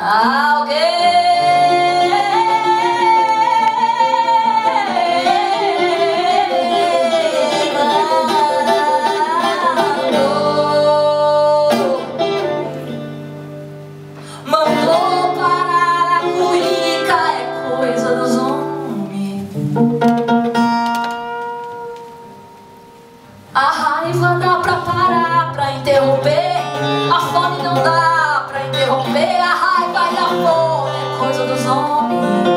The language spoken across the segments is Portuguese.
Mandou parar a cuíca, é coisa dos homens. A raiva dá pra parar, pra interromper. A fome não dá pra interromper. A raiva e a fome é coisa dos homens.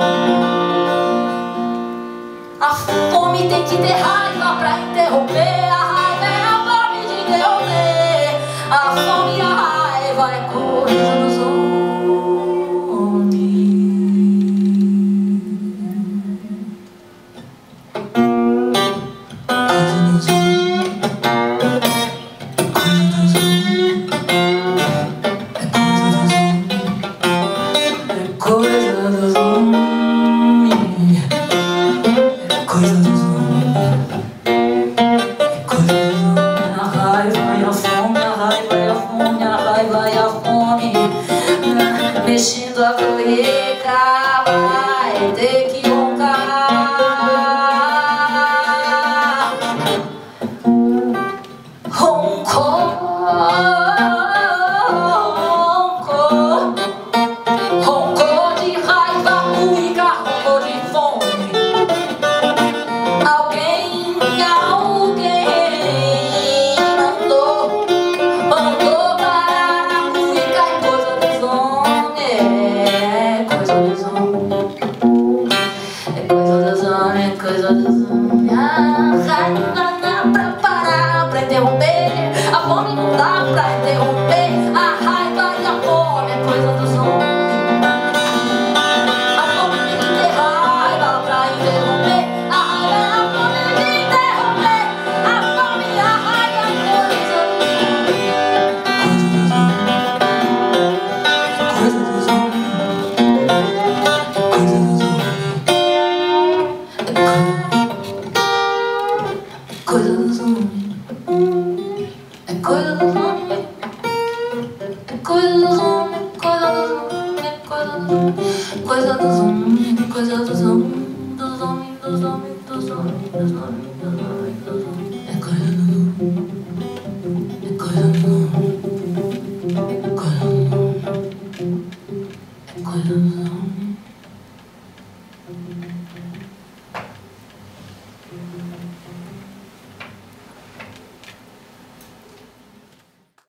A fome tem que ter raiva pra interromper. A raiva é a fome de interromper. A fome e a raiva é coisa dos homens. Coisa dos homens, é coisa dos homens, é coisa dos homens. A raiva e a fome, a raiva e a fome, a raiva e a fome. Mexendo a cueca, vai ter que roncar. Roncou. Coisa dos homens. A raiva dá pra parar, pra interromper. A fome não dá pra interromper. A raiva e a fome é coisa dos homens. A fome tem que ter raiva pra interromper. A raiva e a fome tem que interromper. A fome e a raiva é coisa dos homens. Coisa dos homens. Coisa dos homens. Coisa dos homens, é coisa dos homens, é coisa dos homens, coisa dos homens, é coisa dos homens, coisa dos homens, coisa dos homens, dos homens, dos homens, dos homens, dos homens, dos homens, dos homens, é coisa dos homens, é coisa dos homens, é coisa dos homens, é coisa dos homens.